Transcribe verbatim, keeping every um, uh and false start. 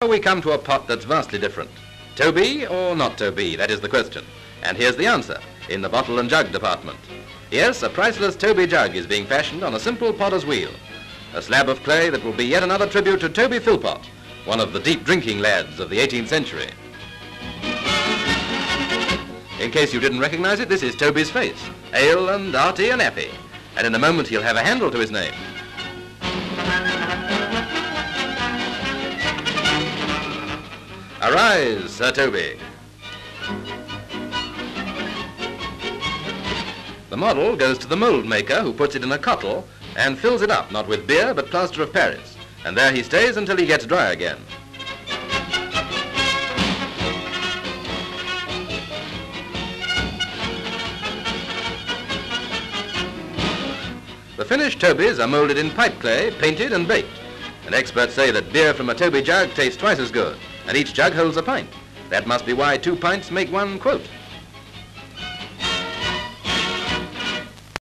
we come to a pot that's vastly different. Toby or not Toby, that is the question. And here's the answer, in the bottle and jug department. Yes, a priceless Toby Jug is being fashioned on a simple potter's wheel. A slab of clay that will be yet another tribute to Toby Philpott, one of the deep drinking lads of the eighteenth century. In case you didn't recognize it, this is Toby's face, ale and hearty and happy. And in a moment he'll have a handle to his name. Arise, Sir Toby. The model goes to the mould maker, who puts it in a cottle and fills it up, not with beer but plaster of Paris. And there he stays until he gets dry again. The finished Tobys are moulded in pipe clay, painted and baked. And experts say that beer from a Toby jug tastes twice as good, and each jug holds a pint. That must be why two pints make one, quote,